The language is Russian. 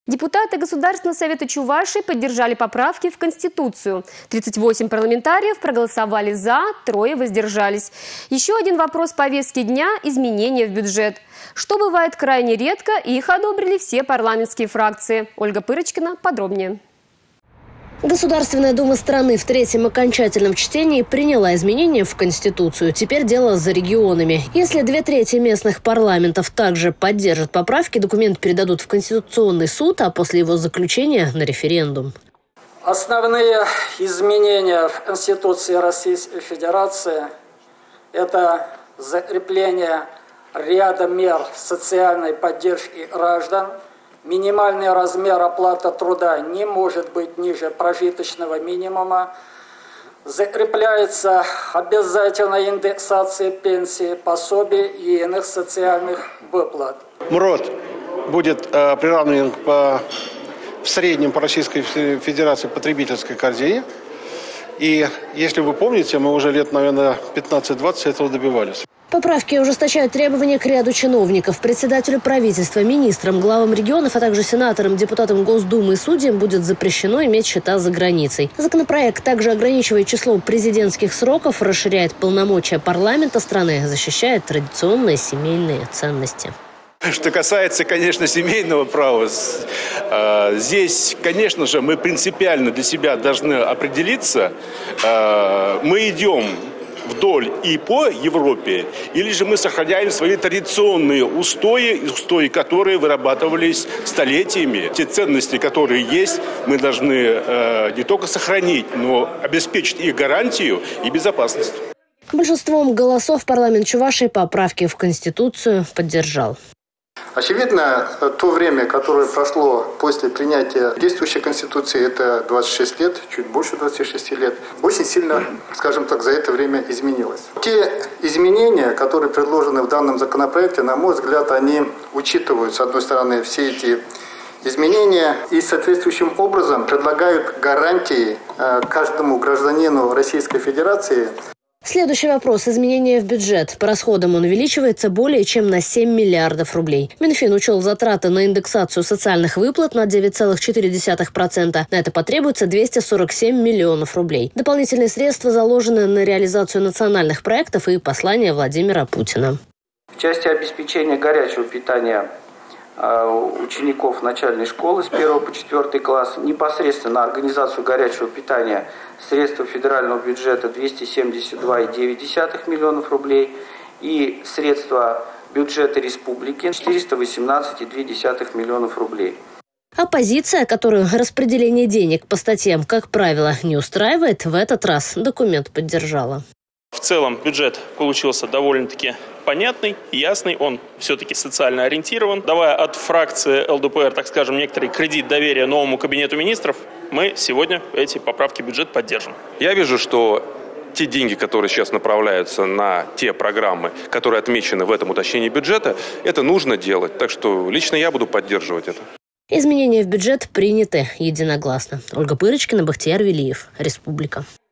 Депутаты Государственного совета Чувашии поддержали поправки в Конституцию. 38 парламентариев проголосовали «за», 3 воздержались. Еще один вопрос повестки дня – изменения в бюджет. Что бывает крайне редко, и их одобрили все парламентские фракции. Ольга Пырочкина подробнее. Государственная дума страны в третьем окончательном чтении приняла изменения в Конституцию. Теперь дело за регионами. Если 2/3 местных парламентов также поддержат поправки, документ передадут в Конституционный суд, а после его заключения на референдум. Основные изменения в Конституции Российской Федерации – это закрепление ряда мер социальной поддержки граждан. Минимальный размер оплаты труда не может быть ниже прожиточного минимума. Закрепляется обязательная индексация пенсии, пособий и иных социальных выплат. МРОТ будет приравнен в среднем по Российской Федерации потребительской корзине. И если вы помните, мы уже лет, наверное, 15-20 этого добивались. Поправки ужесточают требования к ряду чиновников. Председателю правительства, министрам, главам регионов, а также сенаторам, депутатам Госдумы и судьям будет запрещено иметь счета за границей. Законопроект также ограничивает число президентских сроков, расширяет полномочия парламента страны, защищает традиционные семейные ценности. Что касается, конечно, семейного права, здесь, конечно же, мы принципиально для себя должны определиться. Мы идем вдоль и по Европе, или же мы сохраняем свои традиционные устои, которые вырабатывались столетиями. Те ценности, которые есть, мы должны не только сохранить, но обеспечить их гарантию и безопасность. Большинством голосов парламент Чувашии поправки в Конституцию поддержал. Очевидно, то время, которое прошло после принятия действующей Конституции, это 26 лет, чуть больше 26 лет, очень сильно, скажем так, за это время изменилось. Те изменения, которые предложены в данном законопроекте, на мой взгляд, они учитывают, с одной стороны, все эти изменения и соответствующим образом предлагают гарантии каждому гражданину Российской Федерации. Следующий вопрос – изменения в бюджет. По расходам он увеличивается более чем на 7 миллиардов рублей. Минфин учел затраты на индексацию социальных выплат на 9,4%. На это потребуется 247 миллионов рублей. Дополнительные средства заложены на реализацию национальных проектов и послания Владимира Путина. В части обеспечения горячего питания учеников начальной школы с 1 по 4 класс непосредственно на организацию горячего питания средства федерального бюджета 272,9 миллионов рублей и средства бюджета республики 418,2 миллионов рублей. Оппозиция, которую распределение денег по статьям, как правило, не устраивает, в этот раз документ поддержала. В целом бюджет получился довольно-таки понятный, ясный, он все-таки социально ориентирован. Давая от фракции ЛДПР, так скажем, некоторый кредит доверия новому кабинету министров, мы сегодня эти поправки в бюджет поддержим. Я вижу, что те деньги, которые сейчас направляются на те программы, которые отмечены в этом уточнении бюджета, это нужно делать. Так что лично я буду поддерживать это. Изменения в бюджет приняты единогласно. Ольга Пырочкина, Бахтияр Велиев. Республика.